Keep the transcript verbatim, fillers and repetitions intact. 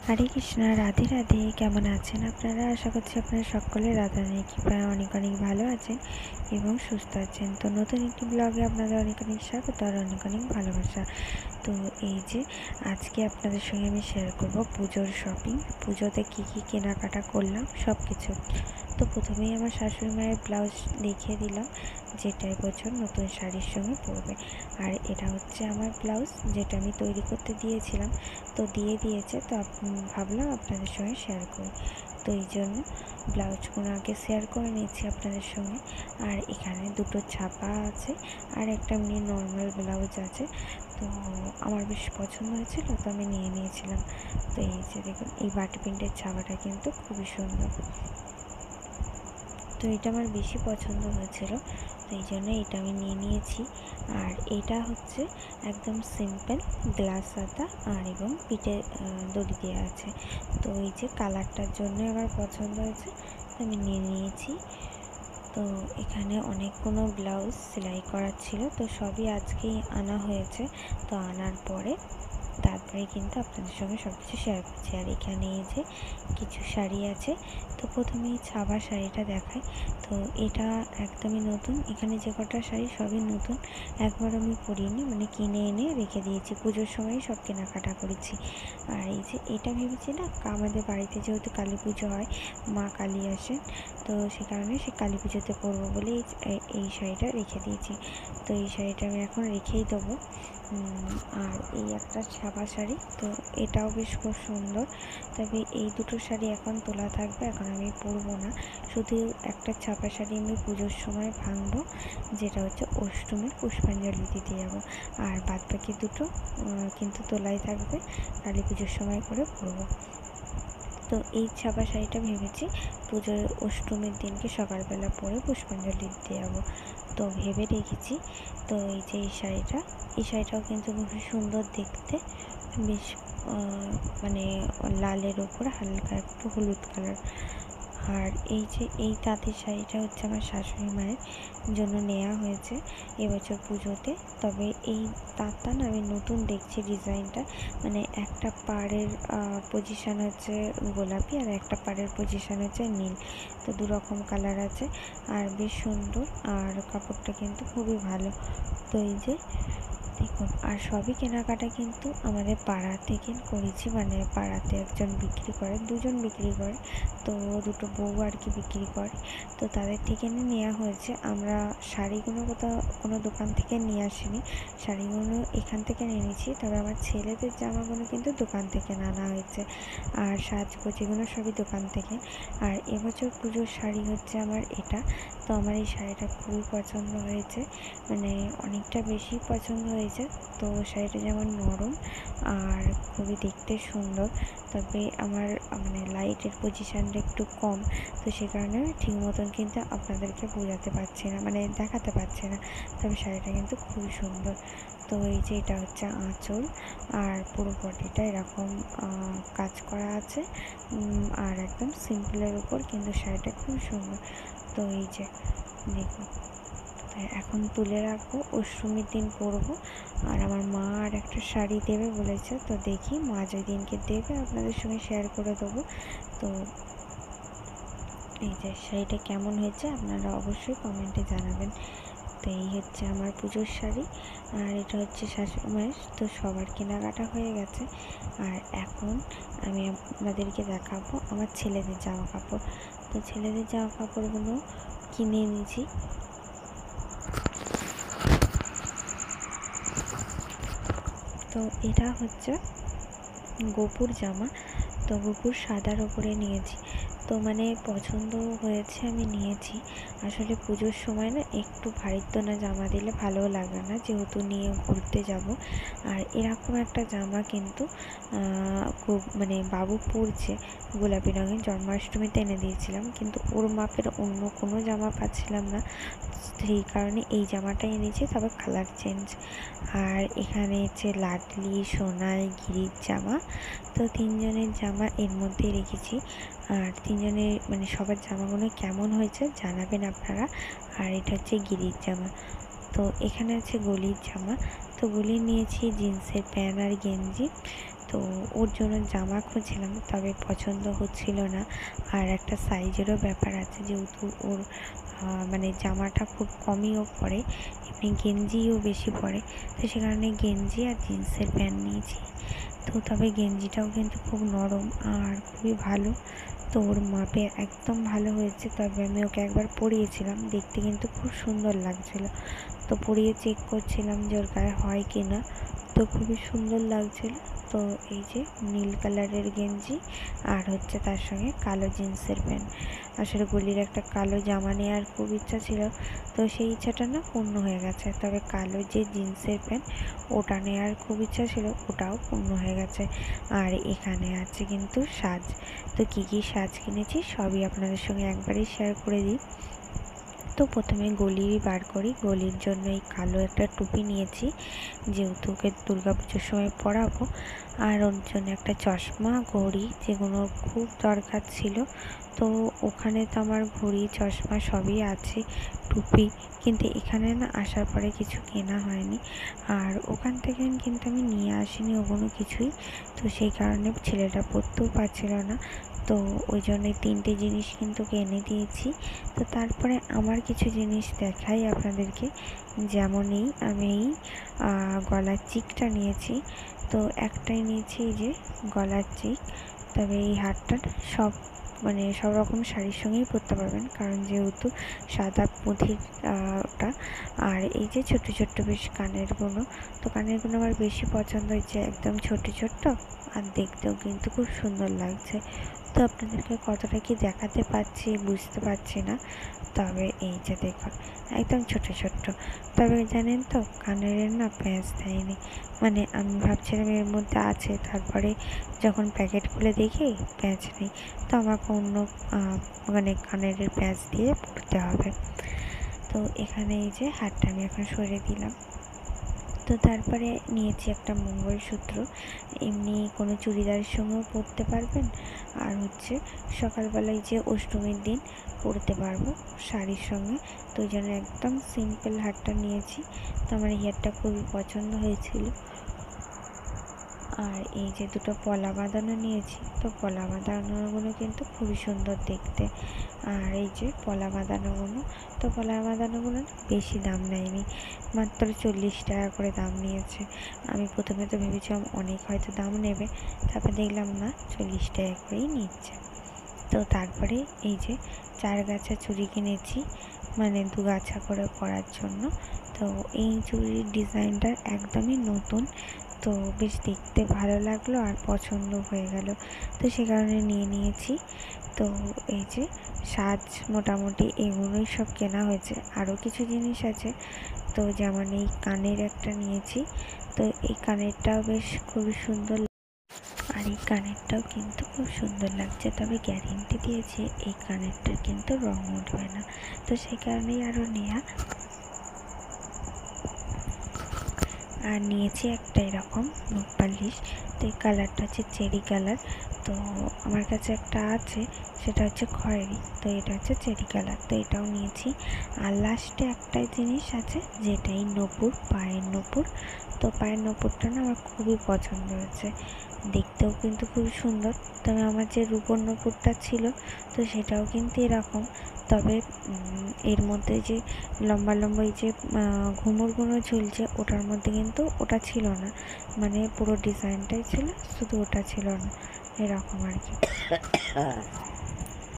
হরে কৃষ্ণা, রাধে রাধে। কেমন আছেন আপনারা? আশা করছি আপনারা সকলে রাধারানীর কৃপায় অনেক অনেক ভালো আছেন এবং সুস্থ আছেন। তো নতুন একটি ব্লগে আপনাদের অনেক অনেক স্বাগত আর অনেক অনেক ভালোবাসা। তো এই যে আজকে আপনাদের সঙ্গে আমি শেয়ার করব পুজোর শপিং, পুজোতে কী কী কেনাকাটা করলাম সব কিছু। তো প্রথমেই আমার শাশুড়ি মায়ের ব্লাউজ দেখিয়ে দিলাম, যেটা এবছর নতুন শাড়ির সঙ্গে পরবে। আর এটা হচ্ছে আমার ব্লাউজ, যেটা আমি তৈরি করতে দিয়েছিলাম, তো দিয়ে দিয়েছে। তো ভাবলাম আপনাদের সঙ্গে শেয়ার করি, তো এই জন্য ব্লাউজগুলো আগে শেয়ার করে নিচ্ছি আপনাদের সঙ্গে। আর এখানে দুটো ছাপা আছে আর একটা এমনি নর্মাল ব্লাউজ আছে। তো আমার বেশ পছন্দ হয়েছিল, তো আমি নিয়ে নিয়েছিলাম। তো এই যে দেখুন, এই বাটি প্রিন্টের ছাপাটা কিন্তু খুবই সুন্দর, তো এটা আমার বেশি পছন্দ হয়েছিল, তো এই জন্য এটা আমি নিয়ে নিয়েছি। আর এটা হচ্ছে একদম সিম্পল গ্লাস হাতা আর এবং পিঠে দড়ি দেওয়া আছে। তো এই যে কালারটার জন্য আমার পছন্দ হয়েছে, তো আমি নিয়ে নিয়েছি। তো এখানে অনেকগুলো ব্লাউজ সেলাই করার ছিল, তো সবই আজকেই আনা হয়েছে। তো আনার পরে তারপরে কিন্তু আপনাদের সঙ্গে সব কিছু শেয়ার করছি। আর এখানে এই যে কিছু শাড়ি আছে, তো প্রথমেই ছাপা শাড়িটা দেখাই। তো এটা একদমই নতুন, এখানে যে কটা শাড়ি সবই নতুন, একবার আমি পরিনি, মানে কিনে এনে রেখে দিয়েছি, পুজোর সময় সব কেনাকাটা করেছি। আর এই যে এটা ভেবেছি না, আমাদের বাড়িতে যেহেতু কালী পুজো হয়, মা কালী আসেন, তো সে কারণে সে কালী পুজোতে পরবো বলে এই শাড়িটা রেখে দিয়েছি। তো এই শাড়িটা আমি এখন রেখেই দেবো। আর এই একটা ছাপা শাড়ি, তো এটাও বেশ খুব সুন্দর, তবে এই দুটো শাড়ি এখন তোলা থাকবে, এখন আমি পরবো না। শুধু একটা ছাপা শাড়ি আমি পুজোর সময় ভাঙবো, যেটা হচ্ছে অষ্টমীর পুষ্পাঞ্জলি দিতে যাবো। আর বাদ বাকি দুটো কিন্তু তোলাই থাকবে, কালী পুজোর সময় করে পরবো। তো এই ছাপা শাড়িটা ভেবেছি পুজোর অষ্টমীর দিনকে সকালবেলা পরে পুষ্পাঞ্জলি দিতে যাবো, তো ভেবে রেখেছি। তো এই যে এই শাড়িটা, এই শাড়িটাও কিন্তু খুবই সুন্দর দেখতে, বেশ মানে লালের ওপর হালকা একটু হলুদ কালার। আর এই যে এই তাঁতের শাড়িটা হচ্ছে আমার শাশুড়ি মায়ের জন্য নেওয়া হয়েছে এবছর পুজোতে। তবে এই তাঁতটা না আমি নতুন দেখছি ডিজাইনটা, মানে একটা পাড়ের পজিশান হচ্ছে গোলাপি আর একটা পাড়ের পজিশান হচ্ছে নীল, তো দু রকম কালার আছে আর বেশ সুন্দর, আর কাপড়টা কিন্তু খুবই ভালো। তো এই যে দেখুন, আর সবই কেনাকাটা কিন্তু আমাদের পাড়া থেকে করেছি, মানে পাড়াতে একজন বিক্রি করে, দুজন বিক্রি করে, তো দুটো বউ আর কি বিক্রি করে, তো তাদের থেকে নেওয়া হয়েছে। আমরা শাড়িগুলো কোথাও কোনো দোকান থেকে নিয়ে আসিনি, শাড়িগুলো এখান থেকে নিয়েছি। তবে আমার ছেলেদের জামাগুলো কিন্তু দোকান থেকে আনা হয়েছে, আর সাজগোজিগুলো সবই দোকান থেকে। আর এবছর পুজোর শাড়ি হচ্ছে আমার এটা, তো আমার এই শাড়িটা খুবই পছন্দ হয়েছে, মানে অনেকটা বেশি পছন্দ হয়েছে। তো শাড়িটা যেমন নরম আর খুবই দেখতে সুন্দর, তবে আমার মানে লাইটের পজিশানটা একটু কম, তো সে কারণে ঠিক মতন কিন্তু আপনাদেরকে বোঝাতে পারছি না, মানে দেখাতে পারছি না। তবে শাড়িটা কিন্তু খুবই সুন্দর। তো এই যে এটা হচ্ছে আঁচল, আর পুরো বডিটা এরকম কাজ করা আছে, আর একদম সিম্পলের উপর কিন্তু শাড়িটা খুব সুন্দর। তো এই যে দেখুন, এখন তুলে রাখবো, অষ্টমীর দিন পরবো। আর আমার মা আর একটা শাড়ি দেবে বলেছে, তো দেখি মা যেই দিনকে দেবে আপনাদের সঙ্গে শেয়ার করে দেবো। তো এই যে শাড়িটা কেমন হয়েছে আপনারা অবশ্যই কমেন্টে জানাবেন। তো এই হচ্ছে আমার পুজোর শাড়ি, আর এটা হচ্ছে শাশুড়ি মায়ের। তো সবার কেনাকাটা হয়ে গেছে, আর এখন আমি আপনাদেরকে দেখাবো আমার ছেলেদের জামা কাপড়। তো ছেলেদের জামা কাপড়গুলো কিনে নিয়েছি। তো এটা হচ্ছে গোপুর জামা, তো গোপুর সাদার ওপরে নিয়েছি, তো মানে পছন্দ হয়েছে আমি নিয়েছি। আসলে পুজোর সময় না একটু ভারীত্বনা জামা দিলে ভালোও লাগে না, যেহেতু নিয়ে ঘুরতে যাব। আর এরকম একটা জামা কিন্তু খুব মানে বাবু পরছে গোলাপি রঙের, জন্মাষ্টমীতে এনে দিয়েছিলাম, কিন্তু ওর মাপের অন্য কোনো জামা পাচ্ছিলাম না, সেই কারণে এই জামাটাই এনেছি, তবে কালার চেঞ্জ। আর এখানে হচ্ছে লাডলি, সোনাল, গিরির জামা, তো তিনজনের জামা এর মধ্যে রেখেছি। আর তিনজনের মানে সবার জামাগুলো কেমন হয়েছে জানাবেন আপনারা। আর এটা হচ্ছে গিরির জামা। তো এখানে আছে গলির জামা, তো গলি নিয়েছি জিন্সের প্যান্ট আর গেঞ্জি। তো তো ওর জন্য জামা খুঁজছিলাম, তবে পছন্দ হচ্ছিল না। আর একটা সাইজেরও ব্যাপার আছে, যেহেতু ওর মানে জামাটা খুব কমই ও পরে, এমনি গেঞ্জিও বেশি পরে, তো সে কারণে গেঞ্জি আর জিন্সের প্যান্ট নিয়েছি। তো তবে গেঞ্জিটাও কিন্তু খুব নরম আর খুবই ভালো, তো ওর মাপে একদম ভালো হয়েছে। তবে আমি ওকে একবার পরিয়েছিলাম, দেখতে কিন্তু খুব সুন্দর লাগছিল, তো পরিয়ে চেক করছিলাম যে ওর গায়ে হয় কি না, তো খুবই সুন্দর লাগছিল। তো এই যে নীল কালারের গেঞ্জি আর হচ্ছে তার সঙ্গে কালো জিন্সের প্যান্ট। আসলে গলির একটা কালো জামা নেওয়ার খুব ইচ্ছা ছিল, তো সেই ইচ্ছাটা না পূর্ণ হয়ে গেছে। তবে কালো যে জিন্সের প্যান্ট ওটা নেওয়ার খুব ইচ্ছা ছিল, ওটাও পূর্ণ হয়ে গেছে। আর এখানে আছে কিন্তু সাজ, তো কী কী সাজ কিনেছি সবই আপনাদের সঙ্গে একবারই শেয়ার করে দিই। তো প্রথমে গলিরই বার করি। গলির জন্য এই কালো একটা টুপি নিয়েছি, যেহেতু ওকে দুর্গা পুজোর সময় পরাবো। আর ওর জন্য একটা চশমা, ঘড়ি, যেগুলো খুব দরকার ছিল। তো ওখানে তো আমার ঘড়ি, চশমা সবই আছে, টুপি, কিন্তু এখানে না আসার পরে কিছু কেনা হয়নি। আর ওখান থেকে কিন্তু আমি নিয়ে আসিনি ওগুলো কিছুই, তো সেই কারণে ছেলেটা পরতেও পারছিল না। তো ওই জন্য তিনটে জিনিস কিন্তু এনে দিয়েছি। তো তারপরে আমার কিছু জিনিস দেখাই আপনাদেরকে, যেমন এই আমি এই গলার চিকটা নিয়েছি। তো একটাই নিয়েছি এই যে গলার চিক, তবে এই হারটা সব মানে সব রকম শাড়ির সঙ্গেই পরতে পারবেন, কারণ যেহেতু সাদা পুঁথির ওটা। আর এই যে ছোট ছোট্ট বেশ কানেরগুলো, তো কানেরগুলো আমার বেশি পছন্দ হয়েছে, একদম ছোট ছোট্ট আর দেখতেও কিন্তু খুব সুন্দর লাগছে। তো আপনাদেরকে কতটা কি দেখাতে পারছি বুঝতে পারছি না, তবে এই যে দেখুন একদম ছোট ছোট্ট। তবে জানেন তো কানের না প্যাঁচ দেয়নি, মানে আমি ভাবছিলাম এর মধ্যে আছে, তারপরে যখন প্যাকেট খুলে দেখি প্যাঁচ নেই, তো আমাকে অন্য মানে কানের প্যাঁচ দিয়ে পরতে হবে। তো এখানে এই যে হাতটা আমি এখন সরিয়ে দিলাম। তো তারপরে নিয়েছি একটা মঙ্গলসূত্র, এমনি কোনো চুড়িদারের সঙ্গেও পরতে পারবেন, আর হচ্ছে সকালবেলায় যে অষ্টমীর দিন পরতে পারবো শাড়ির সঙ্গে। তো ওই জন্য একদম সিম্পল হারটা নিয়েছি, তো আমার এই হারটা খুবই পছন্দ হয়েছিল। আর এই যে দুটো পলা বাঁধানো নিয়েছি, তো পলা বাঁধানোগুলো কিন্তু খুবই সুন্দর দেখতে। আর এই যে পলা বাঁধানোগুলো, তো পলা বাঁধানোগুলো বেশি দাম নেয়নি, মাত্র চল্লিশ টাকা করে দাম নিয়েছে। আমি প্রথমে তো ভেবেছিলাম অনেক হয়তো দাম নেবে, তারপর দেখলাম না, চল্লিশ টাকা করেই নিচ্ছে। তো তারপরে এই যে চার গাছা চুড়ি কিনেছি, মানে দু গাছা করে পরার জন্য। তো এই চুড়ির ডিজাইনটা একদমই নতুন, তো বেশ দেখতে ভালো লাগলো আর পছন্দ হয়ে গেল, তো সে কারণে নিয়ে নিয়েছি। তো এই যে সাজ মোটামুটি এগুলোই সব কেনা হয়েছে, আরও কিছু জিনিস আছে। তো যেমন এই কানের একটা নিয়েছি, তো এই কানেরটাও বেশ খুবই সুন্দর, আর এই কানেরটাও কিন্তু খুব সুন্দর লাগছে, তবে গ্যারেন্টি দিয়েছে এই কানেরটার কিন্তু রং উঠবে না, তো সেই কারণেই আরও নেওয়া। আর নিয়েছি একটা এরকম নখ পালিশ, তো এই কালারটা হচ্ছে চেরি কালার, তো আমার কাছে একটা আছে সেটা হচ্ছে খয়েরি, তো এটা হচ্ছে চেরি কালার, তো এটাও নিয়েছি। আর লাস্টে একটাই জিনিস আছে, যেটা এই নূপুর, পায়ের নূপুর, তো পায়ের নূপুরটা না আমার খুবই পছন্দ হয়েছে, দেখতেও কিন্তু খুবই সুন্দর। তবে আমার যে রূপোর নূপুরটা ছিল, তো সেটাও কিন্তু এরকম, তবে এর মধ্যে যে লম্বা লম্বা এই যে ঘুমুরগুলো ঝুলছে ওটার মধ্যে কিন্তু ওটা ছিল না, মানে পুরো ডিজাইনটাই ছিল, শুধু ওটা ছিল না, এরকম আর কি।